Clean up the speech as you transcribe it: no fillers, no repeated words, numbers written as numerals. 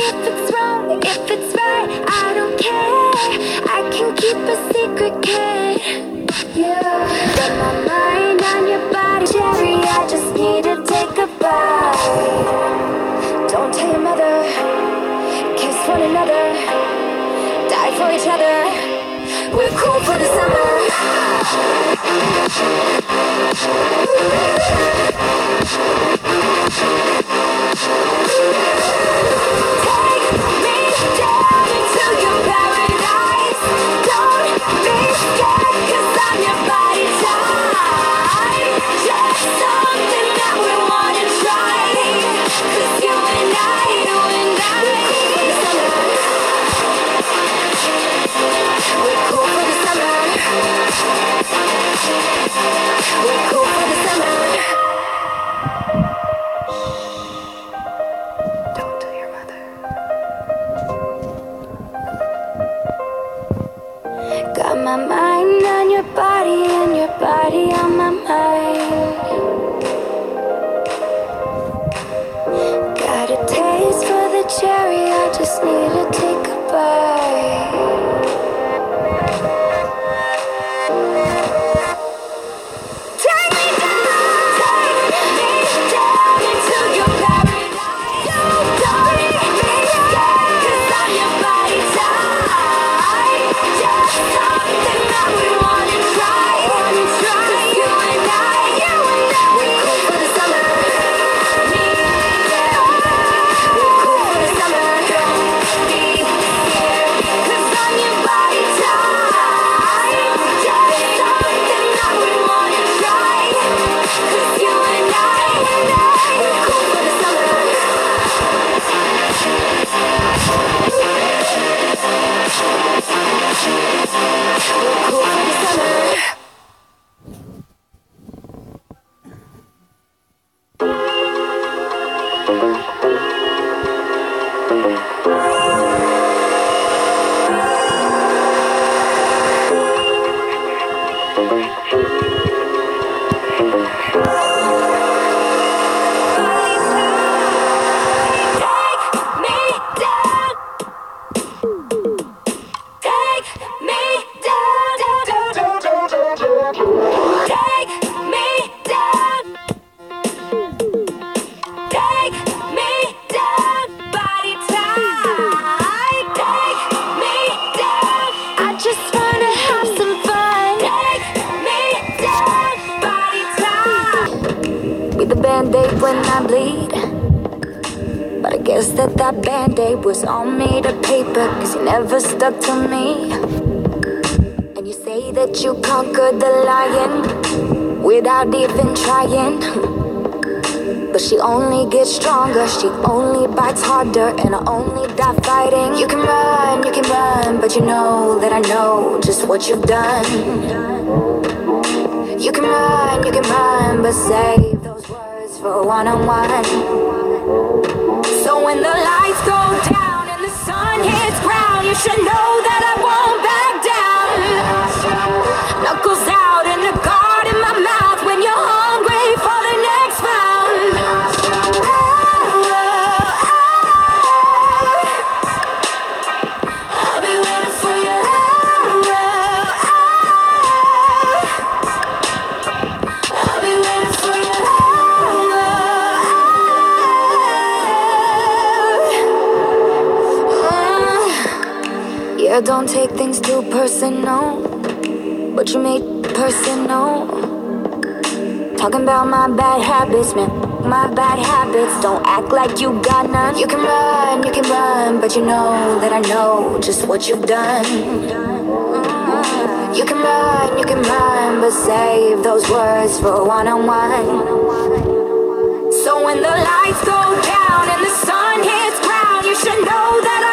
if it's wrong, if it's right, I don't care. I can keep a secret, kid. Yeah. Got my mind on your body, Jerry, I just need to take a bite. Don't tell your mother, kiss one another, die for each other. We're cool for the summer. Take me down into your paradise. Don't be scared, 'cause I'm your body type. Just something that we wanna try. 'Cause you and I, we're cool for the summer. We're cool for the summer. Don't tell your mother. Got my mind on your body and your body on my mind. Got a taste for the cherry, I just need to take a bite. Take me down into your paradise. Don't be scared, 'cause I'm your body type. Just something that we wanna try. 'Cause you and I, we're cool for the summer. Me, yeah. We're cool for the summer. Don't be scared, 'cause I'm your body type. Just something that we wanna try. 'Cause you and I, we're cool for the summer. We're cool for the summer. Band-aid when I bleed, but I guess that Band-Aid was all made of paper, 'cause you never stuck to me. And you say that you conquered the lion without even trying, but she only gets stronger, she only bites harder, and I only die fighting. You can run, but you know that I know just what you've done. You can run, but save those words for a one-on-one. So when the lights go down and the sun hits ground, you should know that I won't back down. Knuckles out and a guard in my mouth when you're hungry for the next round. I'll be waiting for you. I'll be waiting for you. Yeah, don't take things too personal, but you made personal. Talking about my bad habits, man, my bad habits. Don't act like you got none. You can run, but you know that I know just what you've done. You can run, but save those words for a one-on-one. So when the lights go down and the sun hits ground, you should know that